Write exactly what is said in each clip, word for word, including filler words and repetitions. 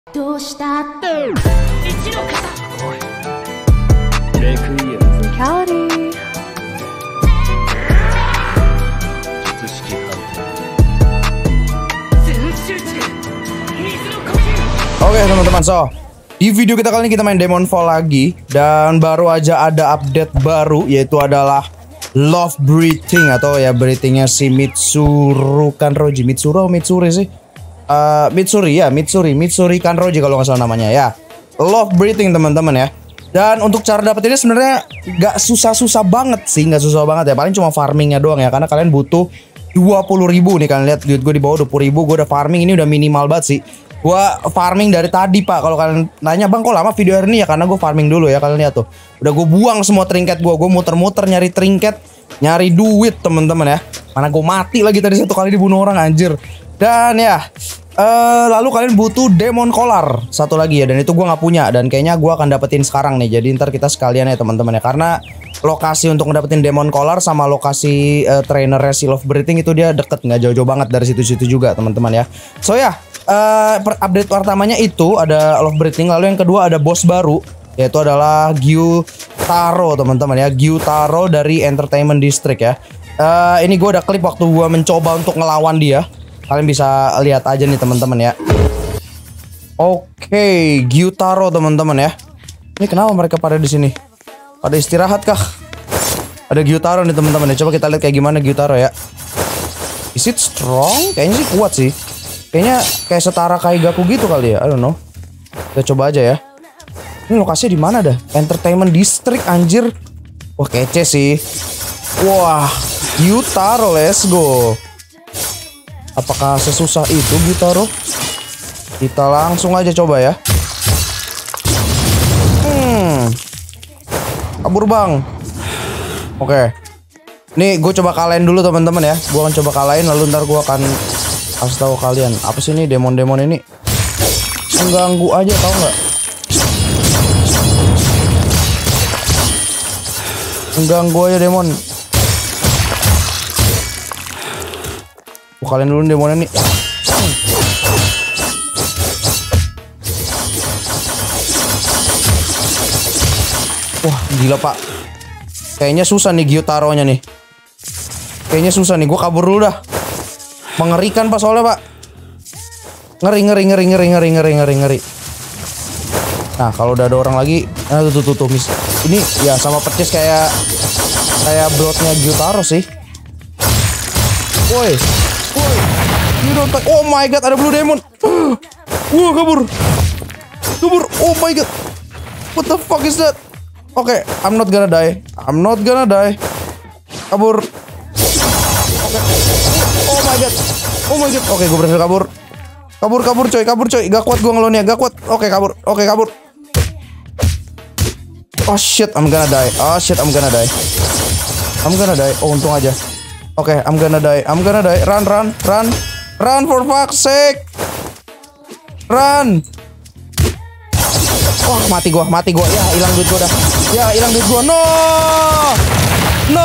どうしたって一の型レクイエム Physicality 術式判全集中水の呼吸 Oke teman-teman, so di video kita kali ini kita main Demonfall lagi. Dan baru aja ada update baru, yaitu adalah Love Breathing, atau ya breathingnya si Mitsuru Kanroji. Mitsuru atau Mitsuri sih? Uh, Mitsuri ya, Mitsuri Mitsuri Kanroji kalau nggak salah namanya ya. Love Breathing teman-teman ya. Dan untuk cara dapetinnya sebenarnya nggak susah-susah banget sih, nggak susah banget ya. Paling cuma farmingnya doang ya, karena kalian butuh dua puluh ribu nih. Kalian lihat duit gue di bawah dua puluh ribu, gue udah farming. Ini udah minimal banget sih. Gua farming dari tadi pak. Kalau kalian nanya bang kok lama video hari ini, ya karena gue farming dulu ya. Kalian lihat tuh, udah gue buang semua trinket gue. Gue muter-muter nyari trinket, nyari duit teman-teman ya. Mana gue mati lagi tadi satu kali dibunuh orang anjir. Dan ya uh, lalu kalian butuh Demon Collar satu lagi ya. Dan itu gue nggak punya. Dan kayaknya gue akan dapetin sekarang nih. Jadi ntar kita sekalian ya teman-teman ya. Karena lokasi untuk ngedapetin Demon Collar sama lokasi uh, trainer si Love Breathing itu dia deket, nggak jauh-jauh banget dari situ-situ juga teman-teman ya. So ya Uh, update pertamanya itu ada Love Breathing. Lalu yang kedua ada bos baru, yaitu adalah Gyutaro teman-teman ya. Gyutaro dari Entertainment District ya. uh, Ini gue udah klip waktu gue mencoba untuk ngelawan dia. Kalian bisa lihat aja nih teman-teman ya. Oke, okay, Gyutaro teman-teman ya. Ini kenapa mereka pada di sini? Pada istirahat kah? Ada Gyutaro nih teman-teman ya. Coba kita lihat kayak gimana Gyutaro ya. Is it strong? Kayaknya sih kuat sih. Kayaknya kayak setara Kaigaku gitu kali ya. I don't know. Kita coba aja ya. Ini lokasinya di mana dah? Entertainment District anjir. Wah kece sih. Wah, Gyutaro, let's go. Apakah sesusah itu Gyutaro? Kita langsung aja coba ya. Hmm. Kabur bang. Oke. Nih gue coba kalahin dulu teman-teman ya. Gue akan coba kalahin, lalu ntar gue akan kasih tahu kalian apa sih ini demon-demon ini mengganggu aja, tau nggak? Mengganggu aja demon. Oh, kalian dulu demon ini. Wah gila pak. Kayaknya susah nih Gyutaro-nya nih. Kayaknya susah nih. Gue kabur dulu dah. Mengerikan pak soalnya pak. Ngeri ngeri ngeri ngeri ngeri ngeri ngeri ngeri. Nah kalau udah ada orang lagi, nah tuh tuh tuh, tuh mis. Ini ya sama percis kayak kayak bloodnya Gyutaro sih. Woi, woi, you don't touch. Oh my god, ada blue demon. Wah kabur, kabur. Oh my god, what the fuck is that? Oke, okay, I'm not gonna die. I'm not gonna die. Kabur. Oke. Okay. Oh my god. Oh my god. Oke, okay, gue berhasil kabur. Kabur, kabur coy, kabur coy. Gak kuat gue ngelonnya, gak kuat. Oke, okay, kabur. Oke, okay, kabur. Oh shit, I'm gonna die. Oh shit, I'm gonna die. I'm gonna die. Oh, untung aja. Oke, okay, I'm gonna die. I'm gonna die. Run, run, run. Run for fuck's sake. Run. Wah, oh, mati gua, mati gua. Ya, hilang duit gua dah. Ya, hilang duit gua. No. No.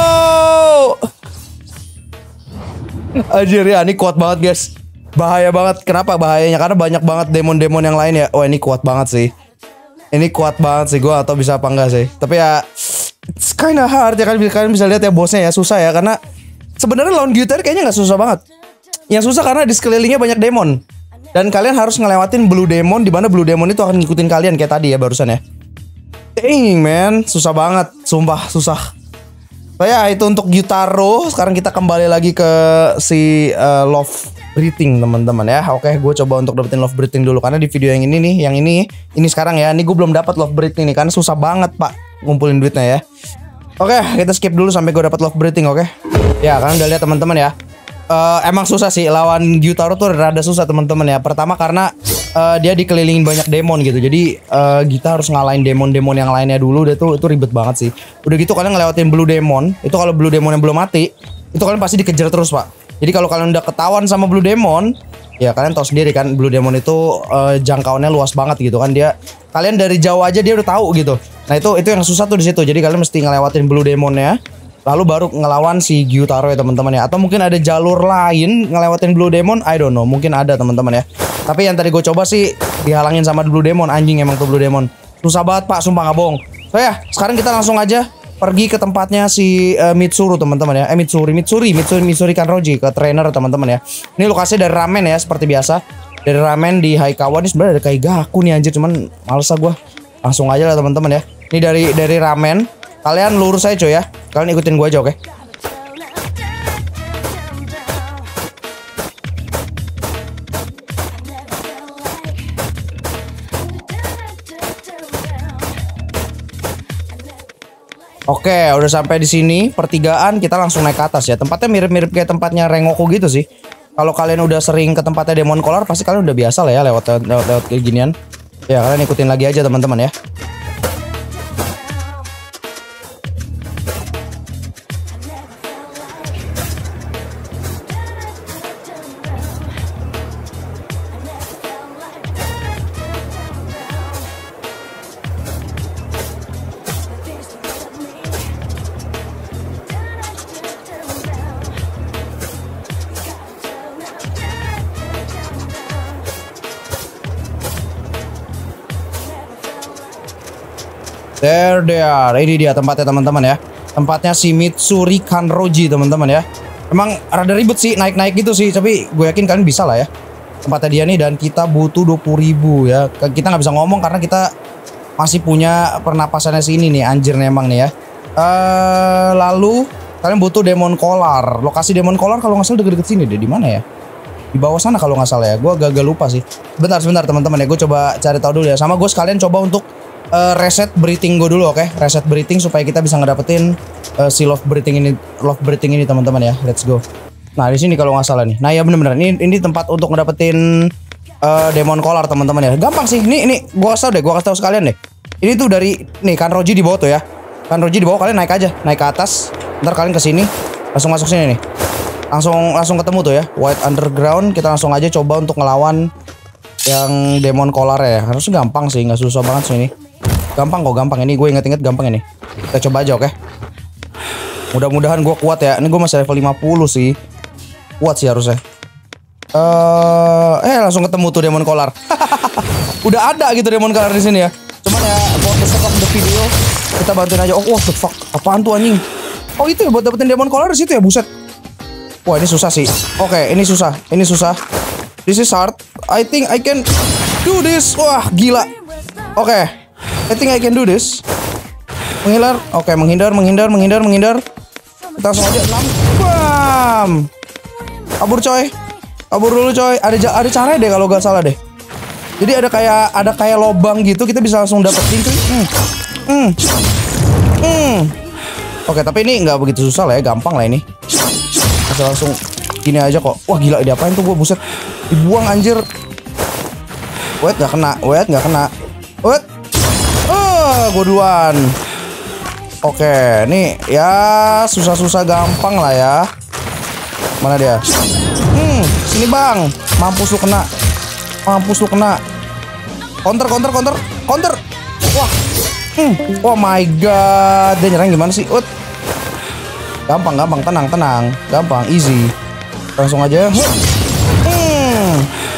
Anjir ya, ini kuat banget guys. Bahaya banget. Kenapa bahayanya? Karena banyak banget demon-demon yang lain ya. Oh ini kuat banget sih. Ini kuat banget sih. Gue atau bisa apa enggak sih. Tapi ya it's kinda hard ya kan. Kalian bisa lihat ya bosnya ya. Susah ya. Karena sebenarnya lawan Gyutaro kayaknya gak susah banget. Yang susah karena di sekelilingnya banyak demon. Dan kalian harus ngelewatin blue demon. Dimana blue demon itu akan ngikutin kalian. Kayak tadi ya barusan ya. Dang man. Susah banget. Sumpah susah. So ya itu untuk Gyutaro. Sekarang kita kembali lagi ke si uh, Love Breathing teman-teman ya. Oke, gue coba untuk dapetin Love Breathing dulu. Karena di video yang ini nih, yang ini, ini sekarang ya. Ini gue belum dapat Love Breathing nih. Karena susah banget pak ngumpulin duitnya ya. Oke, kita skip dulu sampai gue dapat Love Breathing. Oke. Ya kalian udah lihat teman-teman ya. Uh, emang susah sih lawan Gyutaro tuh rada susah teman-teman ya. Pertama karena uh, dia dikelilingin banyak demon gitu. Jadi uh, kita harus ngalahin demon-demon yang lainnya dulu. Udah tuh itu ribet banget sih. Udah gitu kalian ngelewatin blue demon. Itu kalau blue demon yang belum mati, itu kalian pasti dikejar terus pak. Jadi kalau kalian udah ketahuan sama blue demon, ya kalian tahu sendiri kan blue demon itu uh, jangkauannya luas banget gitu kan. Dia kalian dari jauh aja dia udah tahu gitu. Nah itu itu yang susah tuh di situ. Jadi kalian mesti ngelewatin blue demonnya. lalu baru ngelawan si Gyutaro ya teman-teman ya. Atau mungkin ada jalur lain ngelewatin Blue Demon, I don't know, mungkin ada teman-teman ya. Tapi yang tadi gue coba sih dihalangin sama Blue Demon, anjing emang tuh Blue Demon. Susah banget pak, sumpah nggak bohong. So ya, sekarang kita langsung aja pergi ke tempatnya si uh, Mitsuru teman-teman ya. Eh Mitsuri, Mitsuri, Mitsuri, Mitsuri Kanroji, ke trainer teman-teman ya. Ini lokasinya dari ramen ya, seperti biasa. Dari ramen di Haikawa. Ini sebenarnya ada Kaigaku nih anjir, cuman males lah gue. Langsung aja lah teman-teman ya. Ini dari dari ramen. Kalian lurus aja coy ya. Kalian ikutin gue aja, oke? Okay? Oke, udah sampai di sini pertigaan, kita langsung naik ke atas ya. Tempatnya mirip-mirip kayak tempatnya Rengoku gitu sih. Kalau kalian udah sering ke tempatnya Demon Collar, pasti kalian udah biasa lah ya lewat lewat, lewat kayak ginian. Ya kalian ikutin lagi aja teman-teman ya. There they are. Ini dia tempatnya teman-teman ya. Tempatnya si Mitsuri Kanroji teman-teman ya. Emang rada ribet sih naik-naik gitu sih, tapi gue yakin kalian bisa lah ya. Tempatnya dia nih, dan kita butuh dua puluh ribu ya. Kita nggak bisa ngomong karena kita masih punya pernapasannya sini nih, anjir nih emang nih ya. Uh, lalu kalian butuh Demon Collar. Lokasi Demon Collar kalau nggak salah deket-deket sini deh. Di mana ya? Di bawah sana kalau nggak salah ya. Gue agak lupa sih. Bentar sebentar teman-teman ya. Gue coba cari tahu dulu ya. Sama gue sekalian coba untuk Uh, reset breathing gue dulu, oke? Okay? Reset breathing supaya kita bisa ngedapetin uh, si love breathing ini, love breathing ini teman-teman ya. Let's go. Nah di sini kalau nggak salah nih. Nah ya bener-bener ini ini tempat untuk ngedapetin uh, Demon Collar teman-teman ya. Gampang sih. Nih ini gue kasih tau deh, gue kasih tau sekalian deh. Ini tuh dari nih Kanroji di bawah tuh ya. Kanroji di bawah, kalian naik aja, naik ke atas. Ntar kalian ke sini, langsung masuk sini nih. Langsung langsung ketemu tuh ya. White Underground. Kita langsung aja coba untuk ngelawan yang Demon Collar ya. Harusnya gampang sih, nggak susah banget sih ini. Gampang kok, gampang. Ini gue inget-inget gampang ini. Kita coba aja, oke? Okay? Mudah-mudahan gue kuat ya. Ini gue masih level lima puluh sih. Kuat sih harusnya. Uh, eh langsung ketemu tuh Demon Collar. Udah ada gitu Demon Collar di sini ya. Cuman ya for the sake of the video kita bantuin aja. Oh what the fuck? Apaan tuh anjing? Oh itu ya buat dapetin Demon Collar di situ ya, buset. Wah ini susah sih. Oke, okay, ini susah. Ini susah. This is hard. I think I can do this. Wah gila. Oke. Okay. I think I can do this. Menghindar. Oke, okay, menghindar, menghindar, menghindar, menghindar. Kita langsung aja enam. Bam. Kabur coy. Kabur dulu coy. Ada ada caranya deh kalau gak salah deh. Jadi ada kayak ada kayak lobang gitu, kita bisa langsung dapetin cuy. Hmm. Hmm. Hmm. Oke, okay, tapi ini nggak begitu susah lah ya, gampang lah ini. Bisa langsung gini aja kok. Wah gila, diapain tuh gue, buset. Dibuang anjir. Wait nggak kena, wait nggak kena. Wait. Oh, gue duluan. Oke, nih ya susah-susah gampang lah ya. Mana dia? Hmm, sini bang. Mampus lu kena. Mampus lu kena. Counter, counter, counter, counter. Wah. Hmm. Oh my god. Dia nyerang gimana sih? Ut. Gampang, gampang, tenang, tenang. Gampang, easy. Langsung aja. Hmm.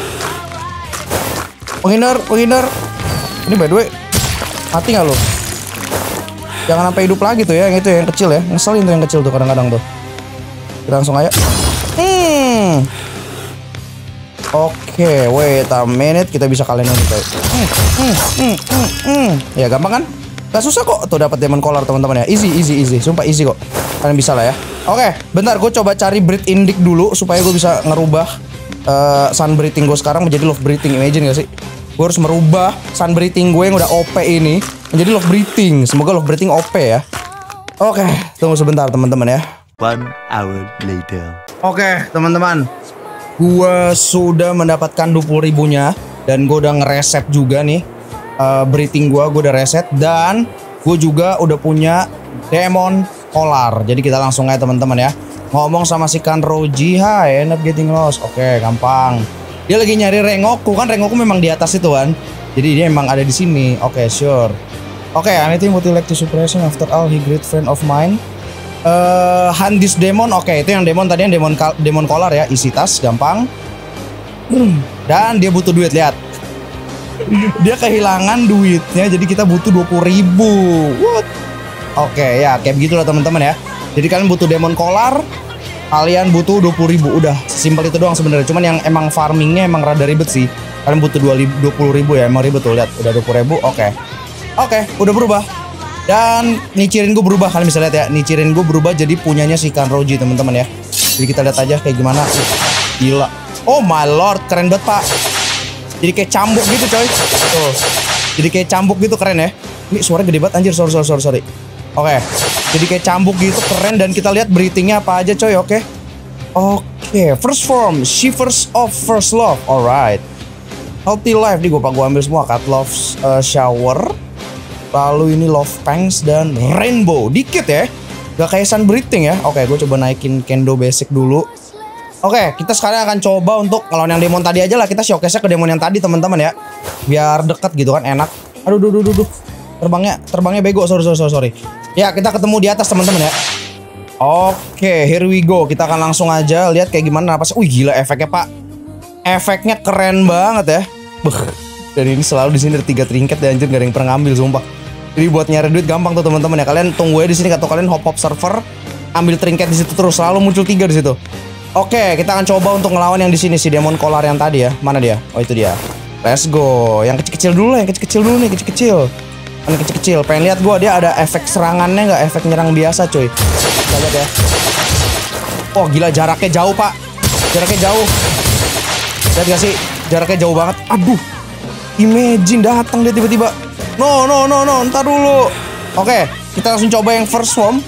Penghindar, penghindar. Ini by the way, mati nggak lo? Jangan sampai hidup lagi tuh ya, yang itu yang kecil ya. Ngeselin tuh yang kecil tuh kadang-kadang tuh. Kita langsung aja. Hmm. Oke, okay, wait a minute, kita bisa kalian ini kayak. Hmm, hmm, hmm, hmm, hmm. Ya gampang kan? Gak susah kok tuh dapat Demon Collar teman-teman ya. Easy, easy, easy. Sumpah easy kok. Kalian bisa lah ya. Oke, okay, bentar gue coba cari breathe indik dulu supaya gue bisa ngerubah uh, sun breathing gue sekarang menjadi love breathing. Imagine gak sih? Gue harus merubah sun breathing gue yang udah O P ini menjadi love breathing. Semoga love breathing O P ya. Oke, okay, tunggu sebentar teman-teman ya. One hour later. Oke, okay, teman-teman. Gue sudah mendapatkan dua puluh ribunya dan gue udah ngereset juga nih uh, breathing gue. Gue udah reset dan gue juga udah punya Demon Collar. Jadi kita langsung aja teman-teman ya. Ngomong sama si Kanroji, "Hi, end up getting lost." Oke, okay, gampang. Dia lagi nyari Rengoku kan, Rengoku memang di atas itu kan. Jadi dia emang ada di sini. Oke, okay, sure. Oke, okay, anything would you like to suppression after all he great friend of mine. Uh, Handis Demon, oke okay, itu yang demon tadi yang demon demon collar ya, isi tas gampang. Dan dia butuh duit, lihat. Dia kehilangan duitnya, jadi kita butuh dua puluh ribu. What? Oke okay, ya kayak begitulah teman-teman ya. Jadi kalian butuh demon collar, kalian butuh dua puluh ribu. Udah sesimpel itu doang sebenarnya. Cuman yang emang farmingnya emang rada ribet sih. Kalian butuh dua puluh ribu ya, emang ribet tuh, lihat udah dua puluh ribu. Oke okay. Oke okay, udah berubah. Dan nicirin gue berubah, kalian bisa lihat ya. Nicirin gue berubah jadi punyanya si Kanroji teman-teman ya. Jadi kita lihat aja kayak gimana. Uh, gila. Oh my lord, keren banget pak. Jadi kayak cambuk gitu coy. Tuh. Jadi kayak cambuk gitu, keren ya. Ini suara gede banget anjir, sorry sorry sorry sorry. Oke. Okay. Jadi kayak cambuk gitu, keren. Dan kita lihat breathingnya apa aja coy, oke. Okay. Oke, okay. First form, Shivers of First Love. Alright. Healthy Life, nih gue pak gue ambil semua. Cut Love uh, Shower. Lalu ini Love Pangs dan Rainbow. Dikit ya. Gak kayak Sun Breathing ya. Oke, gue coba naikin Kendo Basic dulu. Oke, kita sekarang akan coba untuk ngelawan yang demon tadi aja lah. Kita showcase-nya ke demon yang tadi teman-teman ya. Biar deket gitu kan, enak. Aduh, duh, duh, duh, duh. Terbangnya, terbangnya bego. Sorry, sorry, sorry, sorry. Ya, kita ketemu di atas teman-teman ya. Oke, here we go. Kita akan langsung aja lihat kayak gimana napasnya. Wih, gila efeknya pak. Efeknya keren banget ya. Beuh. Dan ini selalu di sini ada tiga trinket dan anjir gak ada yang pernah ngambil sumpah. Jadi buat nyari duit gampang tuh teman-teman ya. Kalian tunggu aja di sini atau kalian hop hop server, ambil trinket di situ terus, selalu muncul tiga di situ. Oke, kita akan coba untuk ngelawan yang di sini si demon collar yang tadi ya. Mana dia? Oh itu dia. Let's go. Yang kecil-kecil dulu lah, yang kecil-kecil dulu nih, kecil-kecil. Yang kecil-kecil. Pengen lihat gua dia ada efek serangannya nggak? Efek nyerang biasa cuy. Kita lihat ya. Oh gila jaraknya jauh pak. Jaraknya jauh. Lihat gak sih? Jaraknya jauh banget. Aduh. Imagine datang dia tiba-tiba. No, no, no, no, ntar dulu. Oke, kita langsung coba yang first form.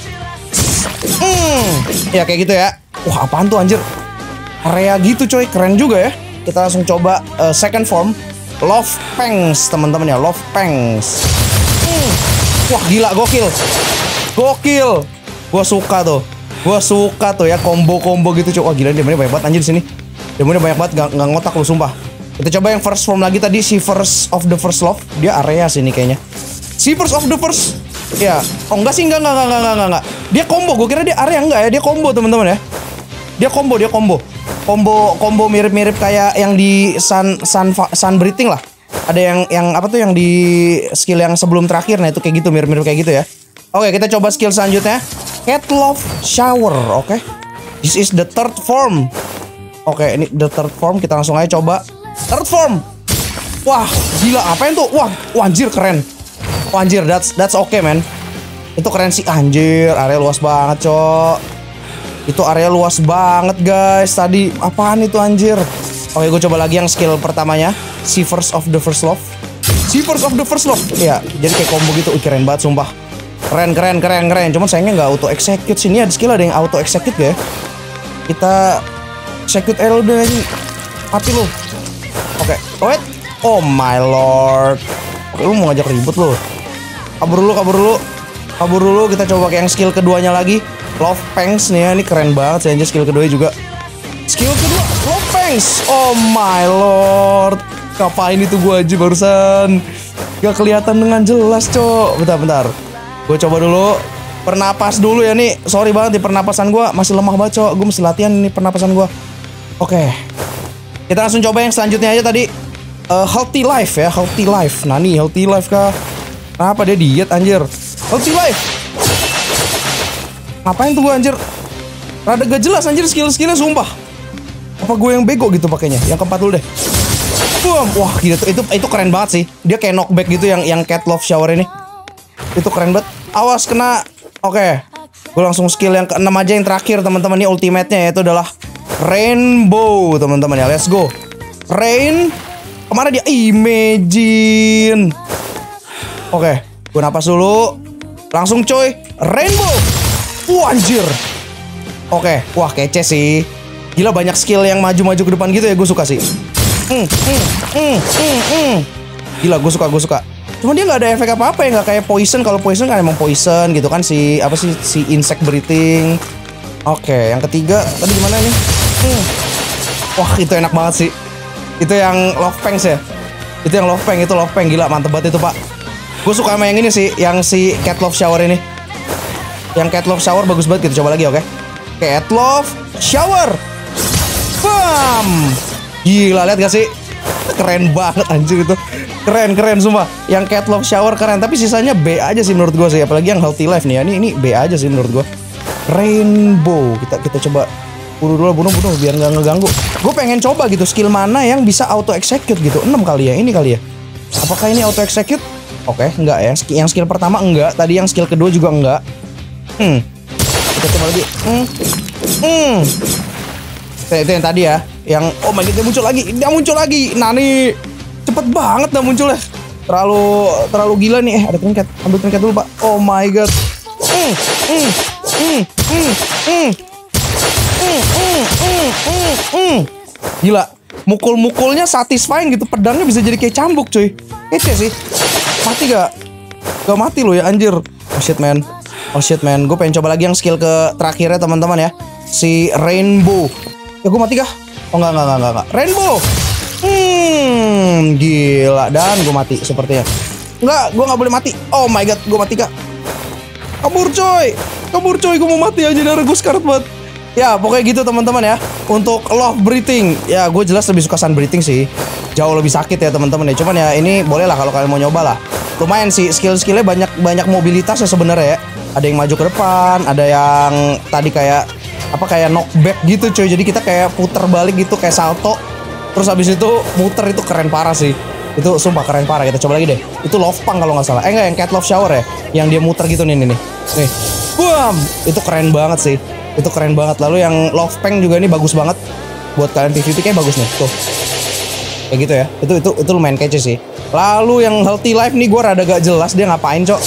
Hmm, ya kayak gitu ya. Wah, apaan tuh anjir? Area gitu coy, keren juga ya. Kita langsung coba uh, second form. Love Pangs, teman-teman ya, Love Pangs. Hmm. Wah, gila, gokil. Gokil. Gua suka tuh. Gua suka tuh ya combo-combo gitu coy. Wah, gila demonnya banyak banget anjir di sini. Demonnya banyak banget, gak, gak ngotak lu sumpah. Kita coba yang first form lagi tadi, Shivers of the First Love. Dia area sini kayaknya. Shivers of the First. Ya, oh enggak sih, enggak, enggak, enggak, enggak, enggak, enggak. Dia combo, gue kira dia area, enggak ya. Dia combo teman-teman ya. Dia combo, dia combo. Combo, combo mirip-mirip kayak yang di Sun, Sun, Sun Breathing lah. Ada yang, yang apa tuh yang di skill yang sebelum terakhir. Nah itu kayak gitu, mirip-mirip kayak gitu ya. Oke, kita coba skill selanjutnya. Cat Love Shower, oke. This is the third form. Oke, ini the third form. Kita langsung aja coba. Third form. Wah, gila apain tuh? Wah, wah anjir keren. Wah, anjir, that's that's okay, man. Itu keren sih anjir, area luas banget, Cok. Itu area luas banget, guys. Tadi apaan itu anjir? Oke, gue coba lagi yang skill pertamanya, Shivers of the First Love. Shivers of the First Love. Ya, jadi kayak combo gitu. Ih, keren banget sumpah. Keren, keren, keren, keren. Cuman sayangnya nggak auto execute sini. Ada skill ada yang auto execute ya. Kita execute L udah ini. Mati lu. Oke, okay. Wait. Oh my lord. Oke, lu mau ngajak ribut lu. Kabur dulu, kabur dulu. Kabur dulu, kita coba pakai yang skill keduanya lagi. Love Pangs nih ya, ini keren banget sih anjir skill keduanya juga. Skill kedua, Love Pangs. Oh my lord. Ngapain itu gua aja barusan? Gak kelihatan dengan jelas, Cok. Bentar, bentar. Gue coba dulu. Pernapas dulu ya nih. Sorry banget nih pernapasan gua masih lemah banget, Cok. Gue mesti latihan nih pernapasan gua. Oke. Okay. Kita langsung coba yang selanjutnya aja tadi. Uh, healthy Life ya, Healthy Life. Nah nih, Healthy Life kah? Kenapa dia diet anjir? Healthy Life. Ngapain tuh gue anjir? Rada gak jelas anjir skill-skillnya sumpah. Apa gue yang bego gitu pakainya? Yang keempat dulu deh. Boom. Wah gila tuh, itu, itu keren banget sih. Dia kayak knockback gitu yang yang Cat Love Shower ini. Itu keren banget. Awas kena. Oke. Okay. Gue langsung skill yang keenam aja yang terakhir teman-teman. Ini ultimate-nya yaitu adalah Rainbow teman-teman ya. Let's go. Rain. Kemana dia? Imagine. Oke, okay, gue napas dulu. Langsung coy. Rainbow. Wah anjir. Oke, okay. Wah kece sih. Gila banyak skill yang maju-maju ke depan gitu ya. Gue suka sih. Hmm, hmm, hmm, hmm, hmm. Gila gue suka, gue suka. Cuma dia nggak ada efek apa-apa ya. Nggak kayak poison. Kalau poison kan emang poison gitu kan. Si apa sih si insect breathing. Oke, okay, yang ketiga tadi gimana nih? Hmm. Wah itu enak banget sih. Itu yang Love Pangs ya. Itu yang Love Pang, itu Love Pang gila mantep banget itu pak. Gue suka sama yang ini sih, yang si Cat Love Shower ini. Yang Cat Love Shower bagus banget, kita coba lagi, oke. Cat Love Shower. Bam. Gila, lihat gak sih? Keren banget anjir itu. Keren, keren sumpah. Yang Cat Love Shower keren, tapi sisanya B aja sih menurut gue sih. Apalagi yang Healthy Life nih ya. Ini, ini B aja sih menurut gue. Rainbow. Kita kita coba bunuh dulu, bunuh, bunuh biar nggak ngeganggu. Gue pengen coba gitu skill mana yang bisa auto execute gitu. enam kali ya, ini kali ya. Apakah ini auto execute? Oke, enggak ya. Yang skill pertama enggak, tadi yang skill kedua juga enggak. Hmm. Kita coba lagi. Hmm. Hmm. Itu yang tadi ya. Yang oh my god, dia muncul lagi. Dia muncul lagi. Nani. Cepet banget dah munculnya. Terlalu terlalu gila nih. Eh, ada trinket. Ambil trinket dulu, Pak. Oh my god. Hmm. Hmm. Hmm. Hmm. Hmm. Hmm. Hmm. Hmm. Hmm. Gila. Mukul-mukulnya satisfying gitu. Pedangnya bisa jadi kayak cambuk, cuy. Kece sih. Mati gak? Gak mati loh ya, anjir. Oh shit, man. Oh shit, man. Gue pengen coba lagi yang skill ke terakhirnya, teman-teman ya. Si Rainbow. Ya gue mati kah? Oh enggak, enggak, enggak, enggak. Rainbow. Hmm, gila. Dan gue mati sepertinya. Enggak, gue gak boleh mati. Oh my god, gue mati kah? Kabur coy. Kabur coy, gue mau mati aja. Darah gue sekarat banget. Ya pokoknya gitu teman-teman ya. Untuk Love Breathing, ya gue jelas lebih suka Sun Breathing sih. Jauh lebih sakit ya teman-teman ya. Cuman ya ini boleh lah kalau kalian mau nyoba lah. Lumayan sih, skill-skillnya banyak banyak mobilitas ya sebenarnya ya. Ada yang maju ke depan, ada yang tadi kayak apa kayak knockback gitu coy. Jadi kita kayak puter balik gitu kayak salto. Terus habis itu muter, itu keren parah sih. Itu sumpah keren parah. Kita coba lagi deh. Itu Love Punk kalau nggak salah. Eh enggak, yang Cat Love Shower ya. Yang dia muter gitu nih nih nih. Nih. Boom. Itu keren banget sih. Itu keren banget. Lalu yang Love Punk juga ini bagus banget. Buat kalian P V P kayak bagus nih. Tuh. Kayak gitu ya. Itu itu itu lumayan kece sih. Lalu yang Healthy Life nih gue rada gak jelas dia ngapain, Cok.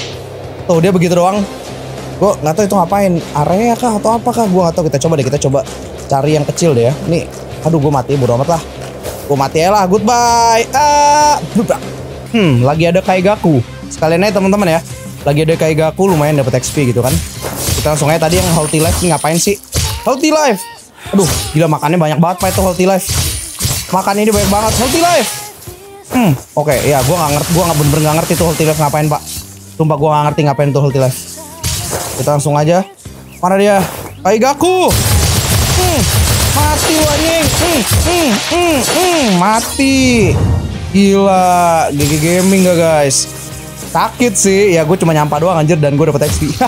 Tuh dia begitu doang. Gue nggak tahu itu ngapain. Area kah atau apa kah? Gue nggak tahu. Kita coba deh. Kita coba cari yang kecil deh ya. Nih. Aduh, gue mati, bodo amat lah. Gue mati ya lah, goodbye. Ah, hmm, lagi ada Kaigaku. Sekalian aja teman-teman ya. Lagi ada Kaigaku, lumayan dapat X P gitu kan. Kita langsung aja tadi yang Healthy Life nih ngapain sih? Healthy Life. Aduh, gila makannya banyak banget Pak itu Healthy Life. Makannya ini banyak banget Healthy Life. Hmm, oke, okay, ya gue nggak ngerti, gue nggak bener-bener nggak ngerti tuh Healthy Life ngapain Pak. Sumpah gue nggak ngerti ngapain tuh Healthy Life. Kita langsung aja. Mana dia? Kaigaku. Hmm. Mati anjing. Hmm, hmm, hmm, hmm, mati. Gila, G G Gaming gak guys? Sakit sih. Ya gue cuma nyampa doang anjir dan gue dapet X P.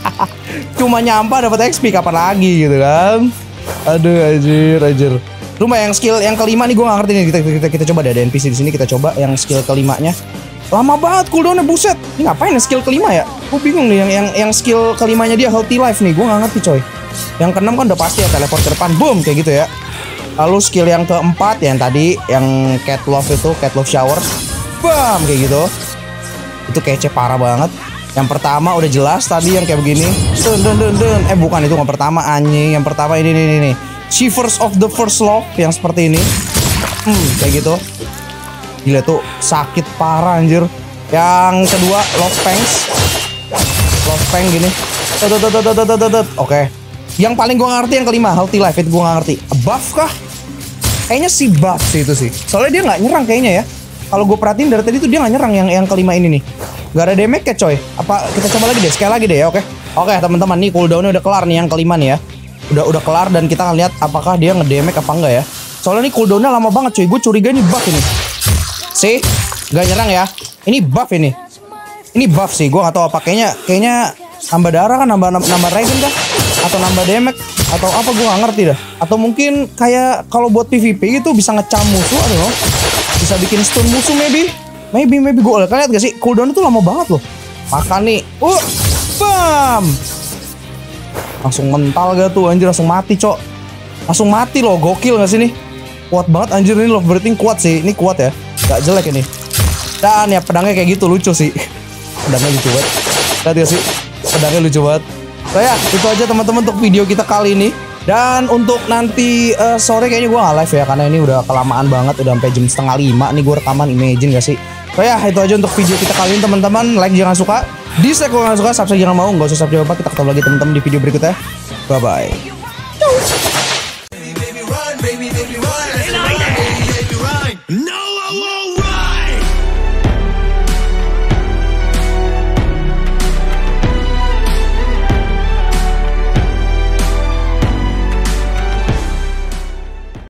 Cuma nyampa dapet X P, kapan lagi gitu kan? Aduh anjir, anjir. Cuma yang skill yang kelima nih gue gak ngerti nih. Kita kita, kita coba deh ada N P C di sini, kita coba yang skill kelimanya. Lama banget cooldownnya, buset. Ini ngapain ya skill kelima ya? Gue bingung nih yang yang yang skill kelimanya dia Healthy Life nih. Gue gak ngerti coy. Yang keenam kan udah pasti ya teleport ke depan, boom kayak gitu ya. Lalu skill yang keempat yang tadi yang Cat Love itu, Cat Love Shower, bam kayak gitu. Itu kece parah banget. Yang pertama udah jelas tadi yang kayak begini. Dun dun dun dun. Eh bukan, itu yang pertama anjing. Yang pertama ini nih nih nih. Shivers of the First Love yang seperti ini. Hmm kayak gitu. Gila tuh sakit parah anjir. Yang kedua Love Pangs. Love Pang gini. Oke. Yang paling gue ngerti yang kelima Healthy Life, itu gue gak ngerti. Buff kah? Kayaknya sih buff sih itu sih. Soalnya dia nggak nyerang kayaknya ya. Kalau gue perhatiin dari tadi tuh dia nggak nyerang yang yang kelima ini nih. Gak ada damage ya coy. Apa kita coba lagi deh, sekali lagi deh ya, oke. Oke teman-teman, nih cooldownnya udah kelar nih yang kelima nih ya. Udah udah kelar dan kita ngeliat apakah dia ngedamage apa enggak ya. Soalnya nih cooldownnya lama banget coy. Gue curiga ini buff ini. See? Gak nyerang ya. Ini buff ini. Ini buff sih. Gue gak tahu apa. Kayaknya kayaknya nambah darah kan, nambah nambah regen kah? Atau nambah damage atau apa, gue gak ngerti dah. Atau mungkin kayak kalau buat P V P itu bisa ngecam musuh, aduh loh. Bisa bikin stun musuh maybe. Maybe maybe gue kalian lihat gak sih cooldown itu lama banget loh. Makan nih. Uh, bam. Langsung mental gak tuh anjir, langsung mati cok. Langsung mati loh, gokil gak sih nih? Kuat banget anjir ini, Love Breathing kuat sih. Ini kuat ya, gak jelek ini. Dan ya pedangnya kayak gitu, lucu sih. Pedangnya lucu banget. Lihat gak sih? Pedangnya lucu banget. So ya, itu aja teman-teman untuk video kita kali ini. Dan untuk nanti uh, sore kayaknya gue gak live ya, karena ini udah kelamaan banget, udah sampai jam setengah lima nih gue rekaman, imagine gak sih? So ya, itu aja untuk video kita kali ini teman-teman. Like jangan suka, dislike kalau nggak suka, subscribe jangan mau, nggak usah subscribe apa. Kita ketemu lagi teman-teman di video berikutnya. Bye bye.